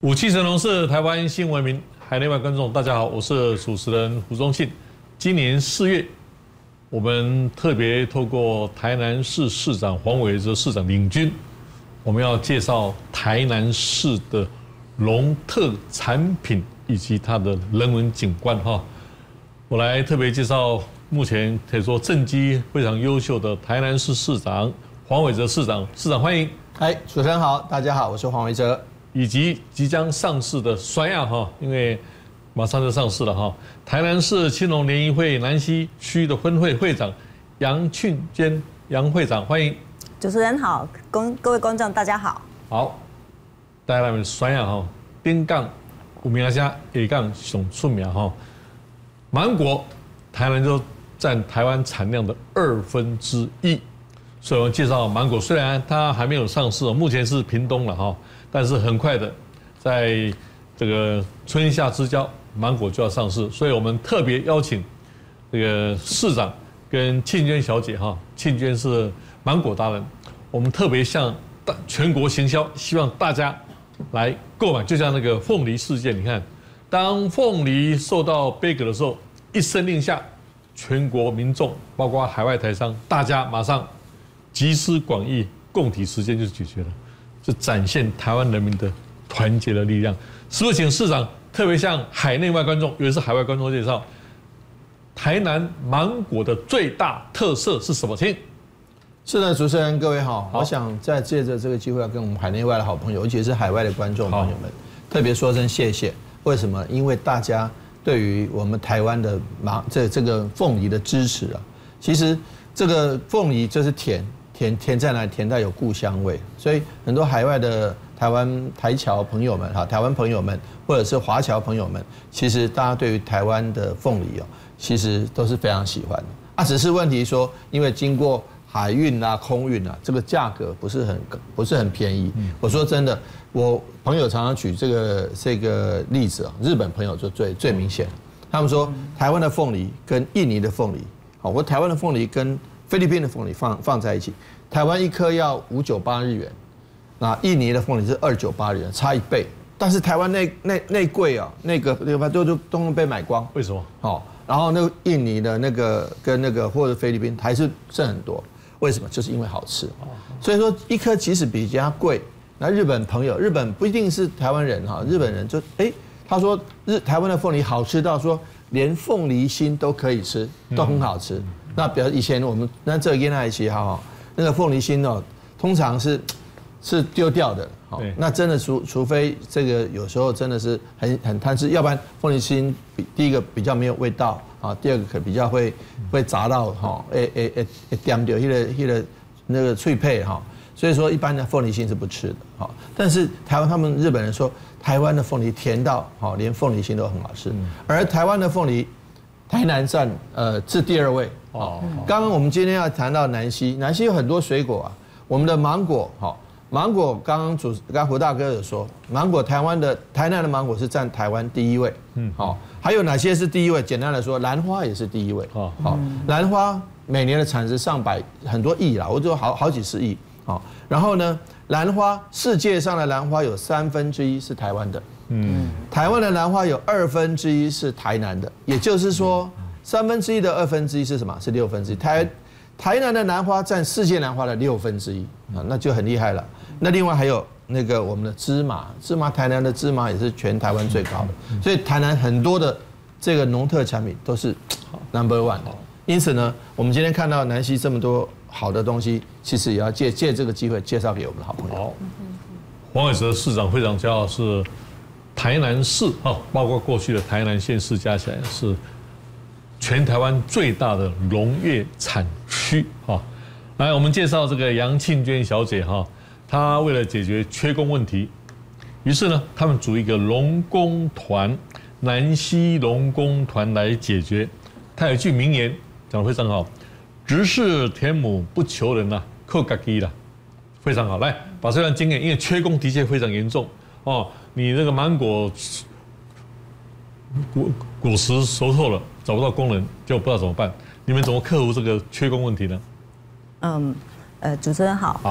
武器神龙是台湾新闻名，海内外观众大家好，我是主持人胡宗庆。今年4月，我们特别透过台南市市长黄伟哲市长领军，我们要介绍台南市的农特产品以及它的人文景观哈。我来特别介绍目前可以说政绩非常优秀的台南市市长黄伟哲市长，市长欢迎。 嗨，主持人好，大家好，我是黄伟哲。 以及即将上市的酸亚哈，因为马上就上市了哈。台南市青农联谊会南西区的分会会长杨庆娟杨会长，欢迎。 主持人好，各位观众大家好。 好，带来我们酸亚哈，顶港有名下，下港上出名哈。芒果，台南就占台湾产量的1/2，所以我们介绍芒果，虽然它还没有上市，目前是屏东了哈。但是很快的，在这个春夏之交，芒果就要上市，所以我们特别邀请这个市长跟庆娟小姐哈，庆娟是芒果达人，我们特别向全国行销，希望大家来购买。就像那个凤梨事件，你看，当凤梨受到杯葛的时候，一声令下，全国民众包括海外台商，大家马上集思广益，共体时艰就解决了。是展现台湾人民的团结的力量，是不是？请市长特别向海内外观众，尤其是海外观众介绍台南芒果的最大特色是什么？请。 是的，主持人各位好，我想再借着这个机会，要跟我们海内外的好朋友，尤其是海外的观众朋友们，特别说声谢谢。为什么？因为大家对于我们台湾的这个凤梨的支持啊，其实这个凤梨就是甜在哪里？甜到有故乡味，所以很多海外的台侨朋友们哈，台湾朋友们或者是华侨朋友们，其实大家对于台湾的凤梨哦，其实都是非常喜欢的啊。只是问题说，因为经过海运啊、空运啊，这个价格不是很便宜。我说真的，我朋友常常举这个例子啊，日本朋友就最明显，他们说台湾的凤梨跟印尼的凤梨，好，或台湾的凤梨跟菲律宾的凤梨放在一起，台湾1颗要598日元，那印尼的凤梨是298日元，差1倍。但是台湾那贵啊，那个都被买光。 为什么？ 好，然后那个印尼的那个跟那个或者菲律宾还是剩很多，为什么？就是因为好吃。所以说1颗即使比较贵，那日本朋友，日本不一定是台湾人哈，日本人就他说台湾的凤梨好吃到说连凤梨心都可以吃，都很好吃。那比如以前我们那这个烟海旗哈，那个凤梨心哦，通常是丢掉的，好，那真的除非这个有时候真的是很贪吃，要不然凤梨心第一个比较没有味道啊，第二个可比较会炸到哈，点掉那个脆配哈，所以说一般的凤梨心是不吃的，好，但是台湾他们日本人说台湾的凤梨甜到好，连凤梨心都很好吃，而台湾的凤梨。台南占是第2位哦。刚刚我们今天要谈到南西有很多水果啊，我们的芒果好，芒果刚胡大哥有说，芒果台南的芒果是占台湾第1位，好，还有哪些是第1位？简单来说，兰花也是第1位，好，兰花每年的产值上百很多亿啦，我就好几十亿，好，然后呢，兰花世界上的兰花有1/3是台湾的。台湾的兰花有1/2是台南的，也就是说1/3的1/2是什么？是1/6。台南的兰花占世界兰花的1/6啊，那就很厉害了。那另外还有那个我们的芝麻，台南的芝麻也是全台湾最高的，所以台南很多的这个农特产品都是 No.1的。因此呢，我们今天看到南西这么多好的东西，其实也要借这个机会介绍给我们的好朋友。 黄伟哲市长非常骄傲是。台南市啊，包括过去的台南县市加起来是全台湾最大的农业产区啊。来，我们介绍这个杨庆娟小姐哈，她为了解决缺工问题，于是呢，他们组一个农工团，南西农工团来解决。她有一句名言讲得非常好：“直视田亩不求人呐，靠自己啦。”非常好，来把这段经验，因为缺工的确非常严重哦。你那个芒果果实熟透了，找不到工人，就不知道怎么办。你们怎么克服这个缺工问题呢？ 主持人好。 好，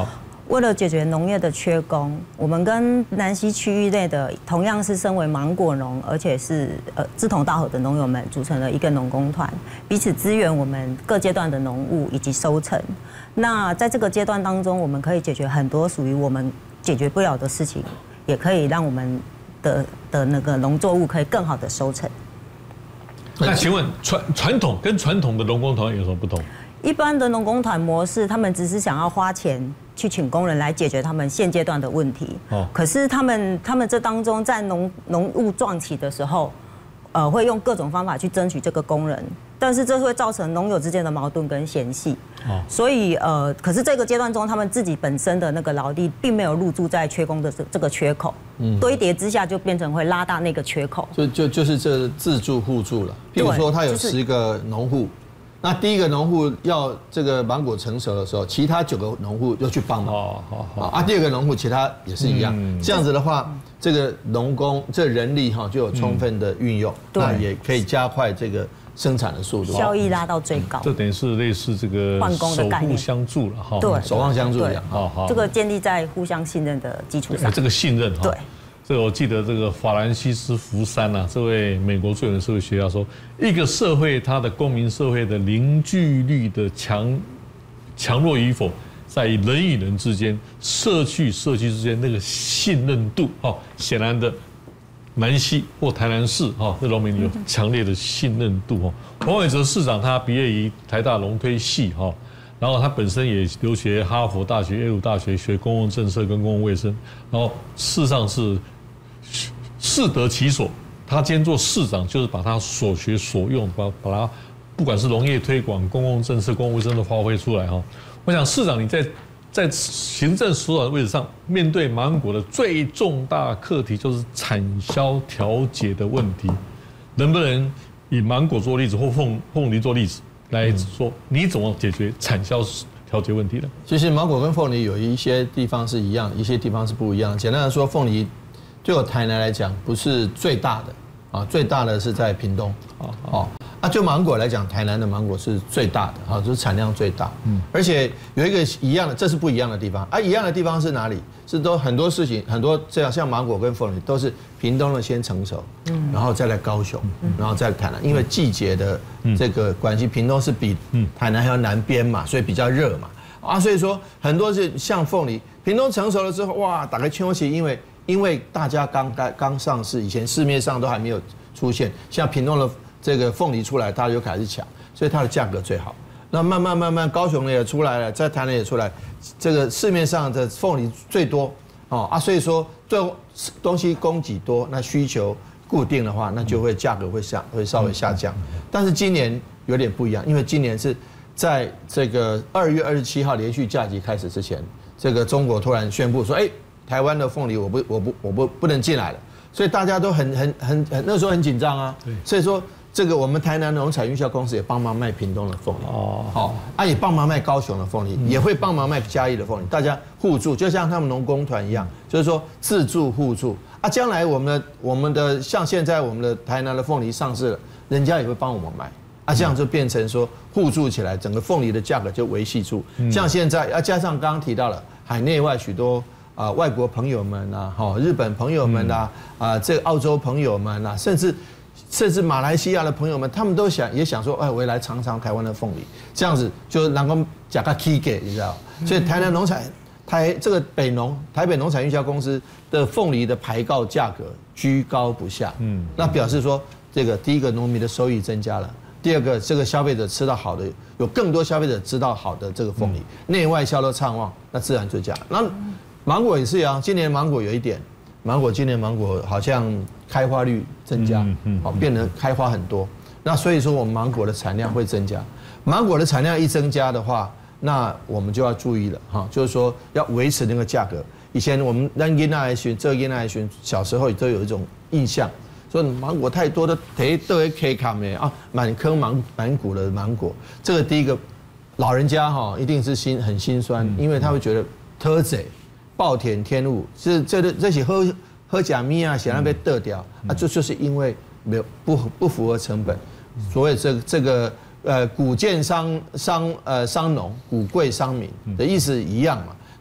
为了解决农业的缺工，我们跟南西区域内的同样是身为芒果农，而且是志同道合的农友们组成了一个农工团，彼此支援我们各阶段的农务以及收成。那在这个阶段当中，我们可以解决很多属于我们解决不了的事情，也可以让我们的那个农作物可以更好的收成。 那请问传统跟传统的农工团有什么不同？ 一般的农工团模式，他们只是想要花钱去请工人来解决他们现阶段的问题。可是他们这当中在农务撞起的时候，会用各种方法去争取这个工人，但是这会造成农友之间的矛盾跟嫌隙。所以可是这个阶段中，他们自己本身的那个劳力并没有入驻在缺工的这个缺口，堆叠之下就变成会拉大那个缺口。 就是这自助互助了。譬如说，他有10个农户。那第一个农户要这个芒果成熟的时候，其他9个农户又去帮忙。第二个农户其他也是一样。这样子的话，这个农工这人力就有充分的运用，那也可以加快这个生产的速度， 效益拉到最高。 这等于是类似这个守护相助了哈。 对， 守望相助一样。 这个建立在互相信任的基础上。 这个信任哈。 对。 这个我记得，这个法兰西斯·福山啊，这位美国最有名的社会学家说，一个社会它的公民社会的凝聚力的强弱与否，在于人与人之间、社区与社区之间那个信任度。显然的，南西或台南市这农民有强烈的信任度。黄伟哲市长他毕业于台大农推系然后他本身也留学哈佛大学、耶鲁大学，学公共政策跟公共卫生，然后事实上是适得其所。他今天做市长，就是把他所学所用，把他不管是农业推广、公共政策、公共卫生都发挥出来我想市长你在行政首长的位置上，面对芒果的最重大课题就是产销调节的问题，能不能以芒果做例子或凤梨做例子来说，你怎么解决产销调节问题呢？ 其实芒果跟凤梨有一些地方是一样，一些地方是不一样。简单的说，凤梨对我台南来讲不是最大的最大的是在屏东就芒果来讲，台南的芒果是最大的就是产量最大。而且有一个一样的，这是不一样的地方一样的地方是哪里？是都很多事情，很多这样像芒果跟凤梨都是屏东的先成熟，然后再来高雄，然后再来台南，因为季节的这个关系，屏东是比台南还要南边嘛，所以比较热嘛所以说很多是像凤梨，屏东成熟了之后，哇，打开秋期，因为大家刚上市，以前市面上都还没有出现，像屏东的这个凤梨出来，大家就开始抢，所以它的价格最好。那慢慢，高雄也出来了，在台南也出来，这个市面上的凤梨最多所以说对东西供给多，那需求固定的话，那就会价格会稍微下降。但是今年有点不一样，因为今年是在这个2月27号连续假期开始之前，这个中国突然宣布说，台湾的凤梨我不能进来了，所以大家都很那时候很紧张所以说这个我们台南农产运销公司也帮忙卖屏东的凤梨也帮忙卖高雄的凤梨，也会帮忙卖嘉义的凤梨，大家互助，就像他们农工团一样，就是说自助互助将来我们的像现在我们的台南的凤梨上市了，人家也会帮我们买这样就变成说互助起来，整个凤梨的价格就维系住。像现在加上刚刚提到了海内外许多外国朋友们日本朋友们这个澳洲朋友们甚至马来西亚的朋友们，他们都也想说，我也来尝尝台湾的凤梨，这样子就能够加个 key 给，你知道？所以台南农产这个台北农产运销公司的凤梨的牌告价格居高不下，那表示说这个第一个农民的收益增加了。第二个，这个消费者吃到好的，有更多消费者知道好的这个凤梨，内外销都畅旺，那自然就这样。那芒果也是一样，今年芒果有一点，今年芒果好像开花率增加，变得开花很多。那所以说我们芒果的产量会增加。芒果的产量一增加的话，那我们就要注意了就是说要维持那个价格。以前我们让囡仔来选，小时候都有一种印象。说芒果太多的，都会 K 卡没满坑满谷的芒果，这个第一个老人家一定是很心酸，因为他会觉得偷贼、暴殄天物，这些喝假米显然被得掉就是因为没有不符合成本，所以这个谷贱伤农，谷贵伤民的意思一样嘛。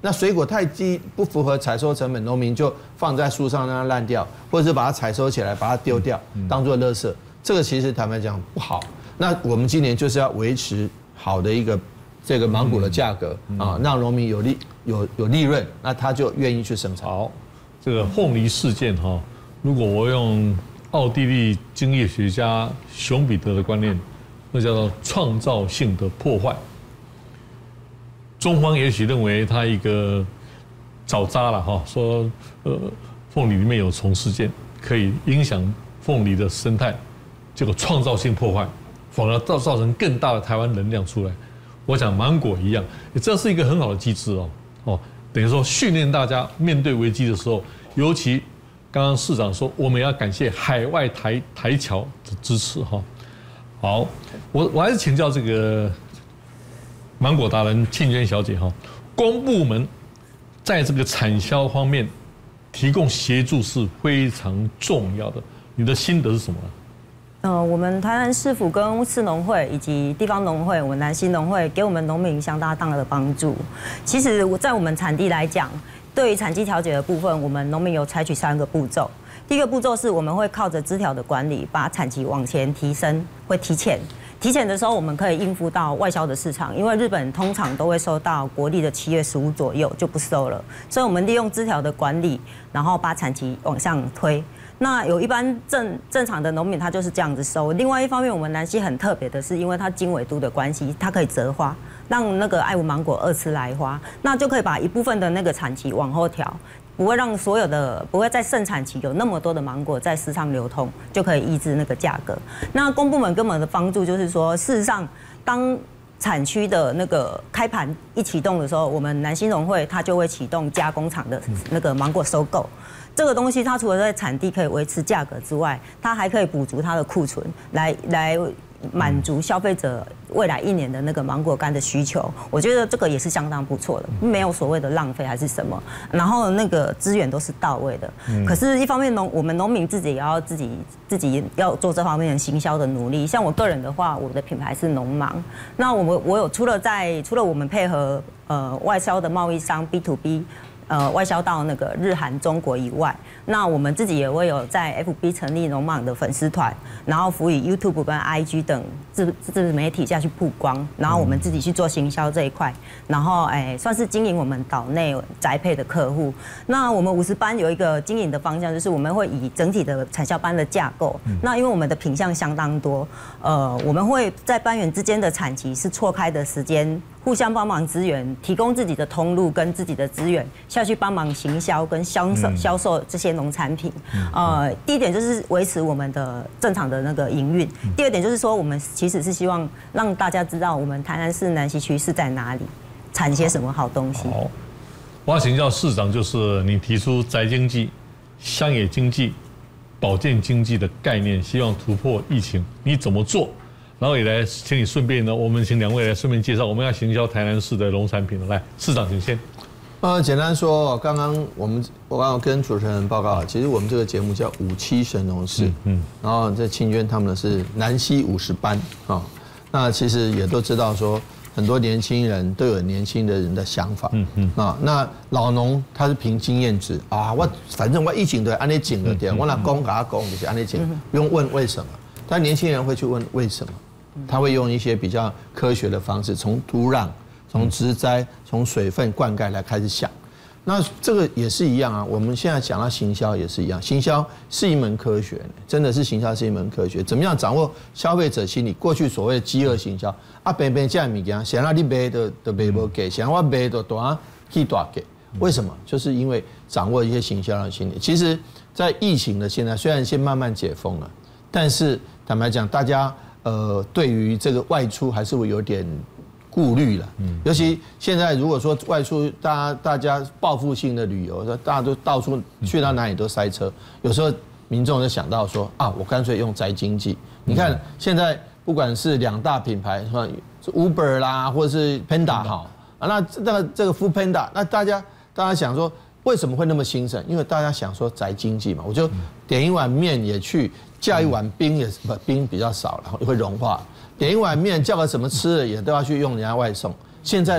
那水果太低不符合采收成本，农民就放在树上让它烂掉，或者是把它采收起来把它丢掉，当做垃圾。这个其实坦白讲不好。那我们今年就是要维持好的一个这个芒果的价格啊，让农民有利润，那他就愿意去生产。 好，这个凤梨事件哈，如果我用奥地利经济学家熊彼得的观念，那叫做创造性的破坏。中方也许认为他一个找渣了哈，说凤梨里面有虫事件可以影响凤梨的生态，结果创造性破坏，反而造成更大的台湾能量出来。我想芒果一样，这是一个很好的机制哦，等于说训练大家面对危机的时候，尤其刚刚市长说我们要感谢海外台侨的支持哈。好，我还是请教这个芒果达人庆娟小姐哈，公部门在这个产销方面提供协助是非常重要的，你的心得是什么呢？ 我们台南市府跟市农会以及地方农会，我们南西农会给我们农民相当大的帮助。其实在我们产地来讲，对于产季调节的部分，我们农民有采取3个步骤。第一个步骤是我们会靠着枝条的管理，把产期往前提升，会提前。提前的时候，我们可以应付到外销的市场，因为日本通常都会收到国历的7月15左右就不收了，所以我们利用枝条的管理，然后把产期往上推。那有一般正常的农民，他就是这样子收。另外一方面，我们南西很特别的是，因为它经纬度的关系，它可以折花，让那个爱文芒果2次来花，那就可以把一部分的那个产期往后调，不会让所有的不会在盛产期有那么多的芒果在市场流通，就可以抑制那个价格。那公部门给我们的帮助就是说，事实上当产区的那个开盘一启动的时候，我们南西农会它就会启动加工厂的那个芒果收购。这个东西它除了在产地可以维持价格之外，它还可以补足它的库存，来满足消费者未来1年的那个芒果干的需求。我觉得这个也是相当不错的，没有所谓的浪费还是什么，然后那个资源都是到位的。可是，一方面我们农民自己也要自己要做这方面的行销的努力。像我个人的话，我的品牌是农芒，那我有除了我们配合外销的贸易商 B to B。外销到那个日韩中国以外，那我们自己也会有在 FB 成立农芒的粉丝团，然后辅以 YouTube 跟 IG 等自媒体下去曝光，然后我们自己去做行销这一块，然后算是经营我们岛内宅配的客户。那我们50班有一个经营的方向，就是我们会以整体的产销班的架构，那因为我们的品项相当多，我们会在班员之间的产期是错开的时间。互相帮忙支援，提供自己的通路跟自己的资源下去帮忙行销跟销售这些农产品。第一点就是维持我们的正常的那个营运。第二点就是说，我们其实是希望让大家知道我们台南市南西区是在哪里，产些什么好东西。 好，我要请教市长，就是你提出宅经济、乡野经济、保健经济的概念，希望突破疫情，你怎么做？然后也来，请你顺便呢，我们请2位来顺便介绍我们要行销台南市的农产品的。来，市长请先。 简单说，我刚刚跟主持人报告，其实我们这个节目叫57神农氏，然后这庆娟他们是南西50班啊，那其实也都知道说，很多年轻人都有年轻的人的想法，那老农他是凭经验值啊，反正我疫情对安尼整了点，我拿公给他讲就是安尼整，不用问为什么，但年轻人会去问为什么。他会用一些比较科学的方式，从土壤、从植栽、从水分灌溉来开始想。那这个也是一样啊。我们现在讲到行销也是一样，行销是一门科学，真的是行销是一门科学。怎么样掌握消费者心理？过去所谓的饥饿行销啊，边这样物件，想让你买都买不给，想我买都多去多给。为什么？就是因为掌握一些行销的心理。其实，在疫情的现在，虽然先慢慢解封了，但是坦白讲，大家对于这个外出还是会有点顾虑了。尤其现在如果说外出，大家报复性的旅游，大家都到处去到哪里都塞车，有时候民众就想到说啊，我干脆用宅经济。你看现在不管是2大品牌，Uber 啦，或者是 Panda 好啊，那这个 Food Panda， 那大家想说为什么会那么兴盛？因为大家想说宅经济嘛，我就点一碗面也去。叫一碗冰冰比较少了，会融化。点一碗面叫个什么吃的也都要去用人家外送。现在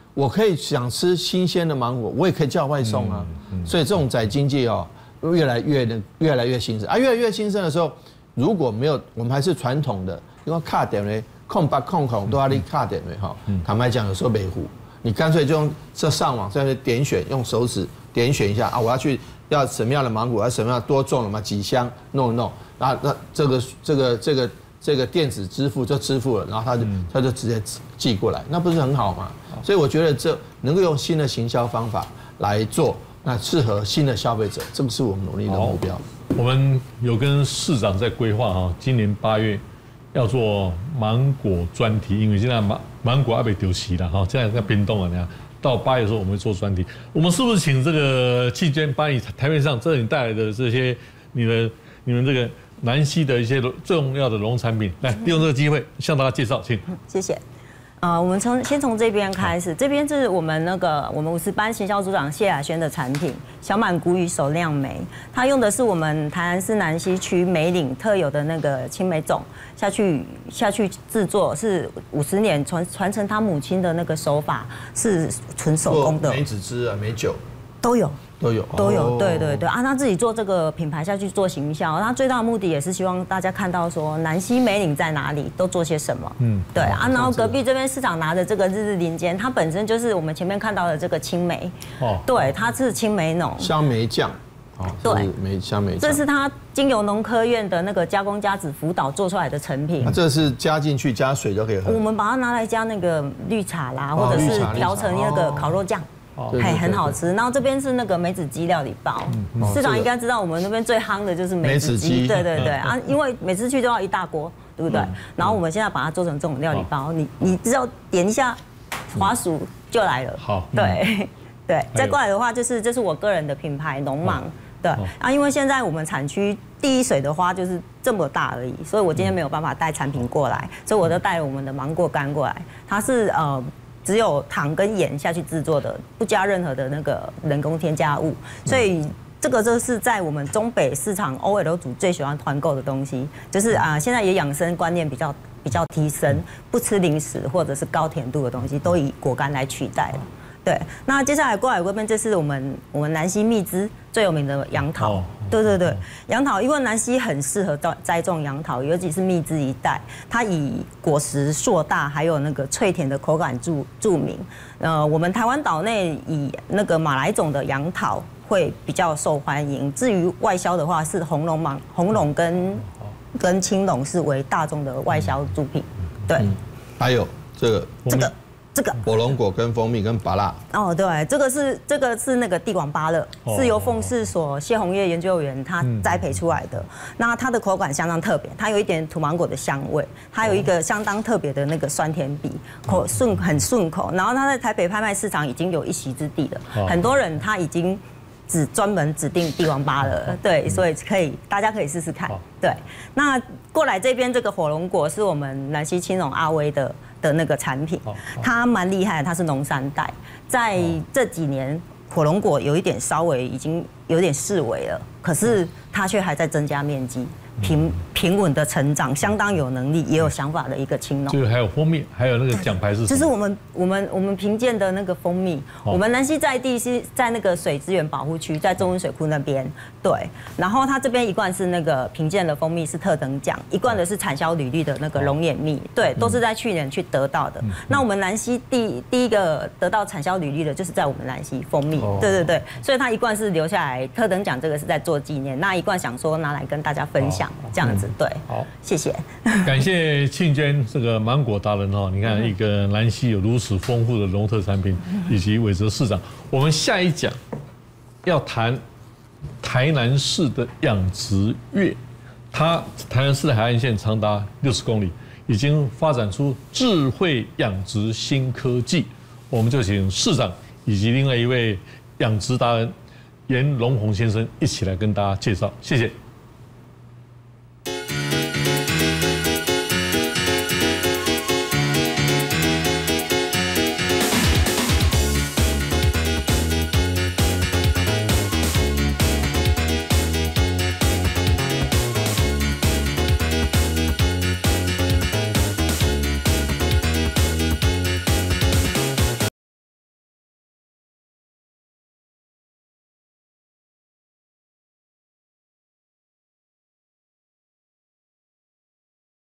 我可以想吃新鲜的芒果，我也可以叫外送啊。所以这种宅经济哦，越来越兴盛啊，越来越兴盛的时候，如果没有我们还是传统的，因为卡点呢，空白空都要你卡点的哈。坦白讲，有时候没糊，你干脆就用这上网在那点选，用手指点选一下啊，我要什么样的芒果，要什么样多种了嘛，几箱弄一弄，那这个电子支付就支付了，然后他就直接寄过来，那不是很好吗？所以我觉得这能够用新的行销方法来做，那适合新的消费者，这个是我们努力的目标。 我们有跟市长在规划哈，今年8月要做芒果专题，因为现在芒果还没丢席了哈，现在在冰冻了，你看到8月的时候我们会做专题。我们是不是请这个季娟把你台面上这你带来的这些你们这个南西的一些重要的农产品，来利用这个机会向大家介绍，请。 谢谢。我们先从这边开始，这边是我们50班行销组长谢雅轩的产品小满谷雨手酿梅，它用的是我们台南市南西区梅岭特有的那个青梅种下去制作，是50年传承他母亲的那个手法，是纯手工的。 梅子汁啊，梅酒都有，对啊，他自己做这个品牌下去做行销，他最大的目的也是希望大家看到说南西梅岭在哪里，都做些什么。对啊，然后隔壁这边市长拿的这个日日林间，它本身就是我们前面看到的这个青梅，对，它是青梅农香梅酱，对，香梅酱， 这是它经由农科院的那个加工家子辅导做出来的成品。 这是加进去加水就可以喝。 我们把它拿来加那个绿茶啦，或者是调成那个烤肉酱。很好吃。然后这边是那个梅子鸡料理包，市长应该知道我们那边最夯的就是梅子鸡，对啊，因为每次去都要一大锅，对不对？然后我们现在把它做成这种料理包，你只要点一下滑鼠就来了。 好， 对，再过来的话就是这是我个人的品牌农芒，对啊，因为现在我们产区第一水的花就是这么大而已，所以我今天没有办法带产品过来，所以我就带了我们的芒果干过来，它是只有糖跟盐下去制作的，不加任何的那个人工添加物，所以这个就是在我们中北市场 OL 组最喜欢团购的东西，就是现在也养生观念比较提升，不吃零食或者是高甜度的东西，都以果干来取代了。对，那接下来过来这边，这是我们南西蜜汁最有名的杨桃。对，杨桃，因为南西很适合栽种杨桃，尤其是蜜汁一带，它以果实硕大，还有那个脆甜的口感著名。我们台湾岛内以那个马来种的杨桃会比较受欢迎，至于外销的话，是红龙跟青龙是为大众的外销主品。对， 还有这个火龙果跟蜂蜜跟芭乐。 对，这个是那个地广芭乐，是由凤士所谢宏业研究员他栽培出来的。那它的口感相当特别，它有一点土芒果的香味，它有一个相当特别的那个酸甜比，很顺口。然后它在台北拍卖市场已经有一席之地了，很多人他已经专门指定地广芭乐，对，所以大家可以试试看。对，那过来这边这个火龙果是我们南西青农阿威的那个产品，它蛮厉害的，它是农3代，在这几年火龙果有一点稍微已经有点式微了，可是它却还在增加面积，平稳的成长，相当有能力也有想法的一个青农。 就是还有蜂蜜，还有那个奖牌是什么？ 就是我们评鉴的那个蜂蜜，我们南西在地是在那个水资源保护区，在中温水库那边，对。然后它这边一罐是那个评鉴的蜂蜜是特等奖，一罐的是产销履历的那个龙眼蜜，对，都是在去年去得到的。那我们南西第一个得到产销履历的，就是在我们南西蜂蜜，对，所以它一罐是留下来特等奖，这个是在做纪念，那一罐想说拿来跟大家分享。这样子对，好，谢谢， 感谢庆娟这个芒果达人你看一个南西有如此丰富的农特产品，以及伟哲市长。我们下一讲要谈台南市的养殖业，它台南市的海岸线长达60公里，已经发展出智慧养殖新科技。我们就请市长以及另外一位养殖达人严龙宏先生一起来跟大家介绍，谢谢。